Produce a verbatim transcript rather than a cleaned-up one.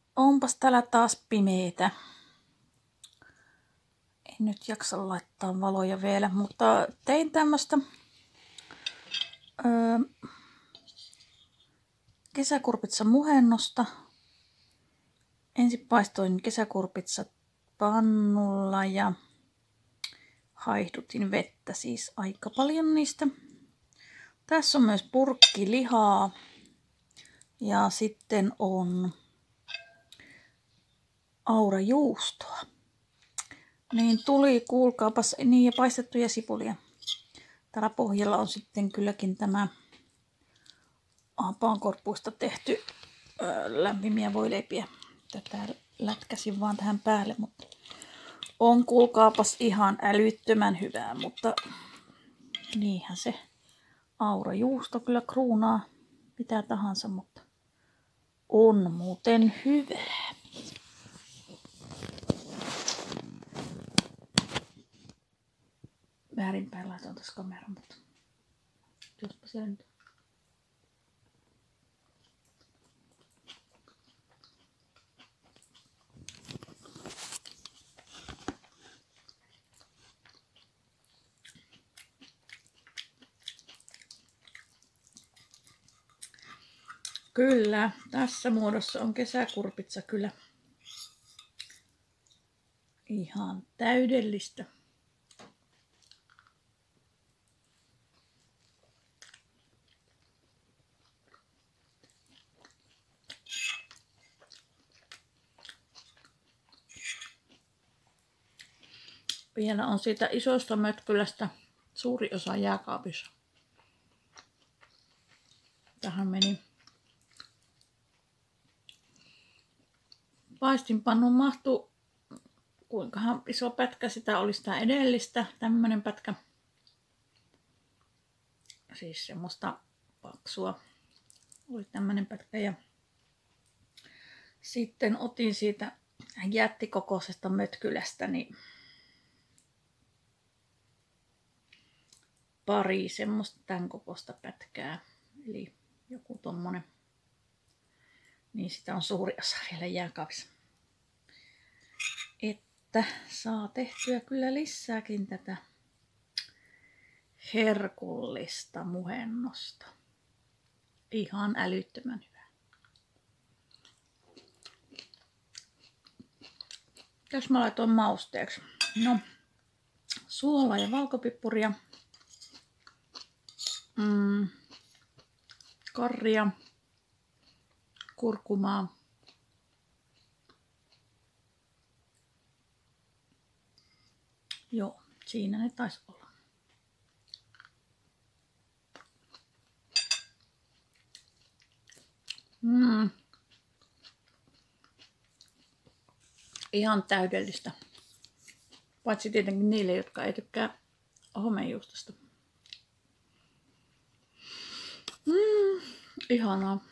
Onpas täällä taas pimeetä. En nyt jaksa laittaa valoja vielä, mutta tein tämmöstä öö, kesäkurpitsan muhennosta. Ensin paistoin kesäkurpitsat pannulla ja haihdutin vettä siis aika paljon niistä. Tässä on myös purkkilihaa ja sitten on aurajuustoa. Niin tuli, kuulkaapas, niin ja paistettuja sipulia. Täällä pohjalla on sitten kylläkin tämä hapankorppuista tehty ö, lämpimiä voileipiä. Tätä lätkäsin vaan tähän päälle, mutta on kuulkaapas ihan älyttömän hyvää, mutta niinhän se aurajuusto kyllä kruunaa mitä tahansa, mutta on muuten hyvää. Väärinpäin laitan tässä kameran, mutta jospa siellä nyt. Kyllä, tässä muodossa on kesäkurpitsa kyllä ihan täydellistä. Vielä on siitä isosta mötkylästä suuri osa jääkaapissa. Tähän meni. Paistinpannuun mahtuu, kuinkahan iso pätkä sitä oli sitä edellistä, tämmönen pätkä. Siis semmoista paksua oli tämmönen pätkä ja sitten otin siitä jättikokoisesta mötkylästä niin pari semmoista tämän kokoista pätkää, eli joku tommonen. Niin sitä on suuri osa vielä jääkaapissa. Että saa tehtyä kyllä lisääkin tätä herkullista muhennosta. Ihan älyttömän hyvä. Jos mä laitoin mausteeksi? No, suolaa ja valkopippuria. Mm, karria. Kurkumaa. Joo, siinä ne taisi olla. Mm. Ihan täydellistä. Paitsi tietenkin niille, jotka ei tykkää homejuustosta. Mm, ihanaa.